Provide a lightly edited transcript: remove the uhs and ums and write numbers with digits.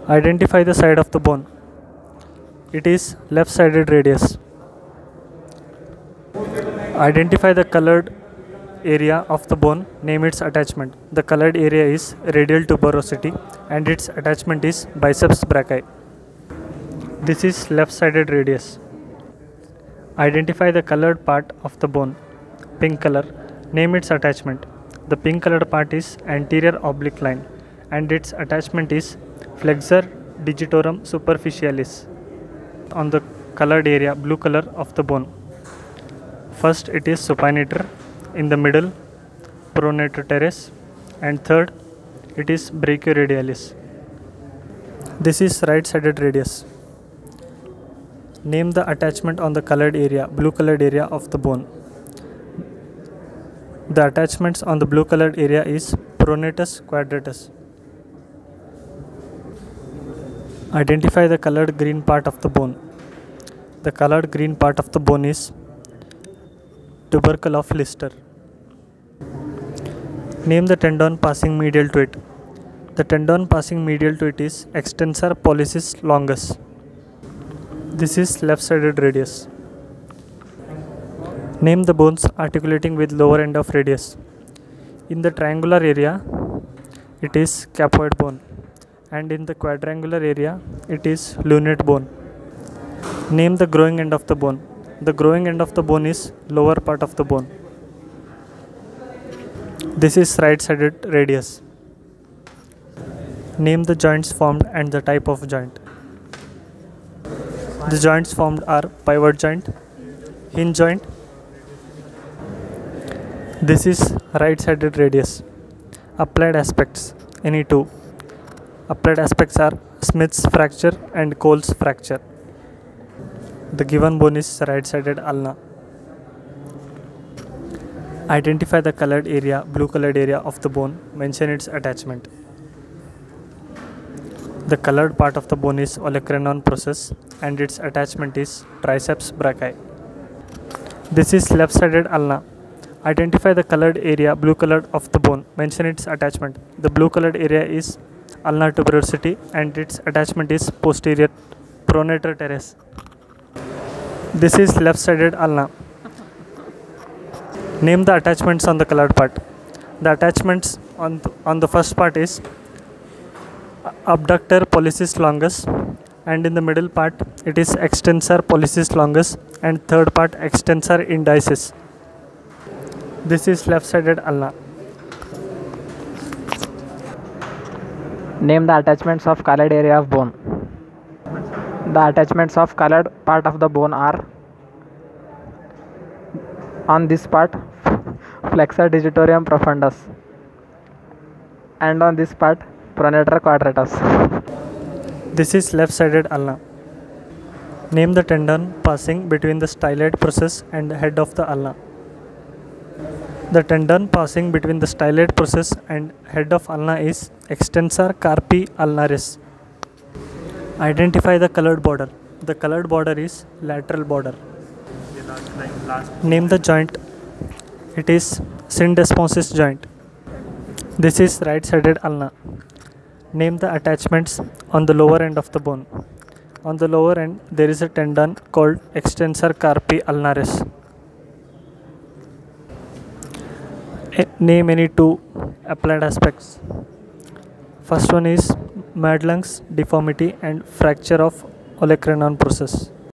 Identify the side of the bone. It is left-sided radius. Identify the colored area of the bone. Name its attachment. The colored area is radial tuberosity and its attachment is biceps brachii. This is left-sided radius. Identify the colored part of the bone. Pink color. Name its attachment. The pink colored part is anterior oblique line and its attachment is flexor digitorum superficialis. On the colored area, blue color of the bone. First it is supinator, in the middle pronator teres, and third it is brachioradialis. This is right-sided radius. Name the attachment on the colored area, blue colored area of the bone. The attachments on the blue colored area is pronatus quadratus. Identify the colored green part of the bone. The colored green part of the bone is tubercle of Lister. Name the tendon passing medial to it. The tendon passing medial to it is extensor pollicis longus. This is left-sided radius. Name the bones articulating with lower end of radius. In the triangular area, it is scaphoid bone, and in the quadrangular area, it is lunate bone. Name the growing end of the bone. The growing end of the bone is lower part of the bone. This is right-sided radius. Name the joints formed and the type of joint. The joints formed are pivot joint, hinge joint. This is right-sided radius. Applied aspects, any two. Applied aspects are Smith's fracture and Cole's fracture. The given bone is right-sided ulna. Identify the colored area, blue colored area of the bone. Mention its attachment. The colored part of the bone is olecranon process and its attachment is triceps brachii. This is left-sided ulna. Identify the colored area, blue colored of the bone. Mention its attachment. The blue colored area is ulnar tuberosity and its attachment is posterior pronator teres. This is left-sided ulna. Name the attachments on the colored part. The attachments on the first part is abductor pollicis longus, and in the middle part it is extensor pollicis longus, and third part extensor indicis. This is left-sided ulna. Name the attachments of colored area of bone. The attachments of colored part of the bone are: on this part flexor digitorum profundus, and on this part pronator quadratus. This is left-sided ulna. Name the tendon passing between the styloid process and the head of the ulna. The tendon passing between the styloid process and head of ulna is extensor carpi ulnaris. Identify the colored border. The colored border is lateral border. Name the joint. It is syndesmosis joint. This is right-sided ulna. Name the attachments on the lower end of the bone. On the lower end there is a tendon called extensor carpi ulnaris. Name any two applied aspects. First one is Madelung's deformity and fracture of olecranon process.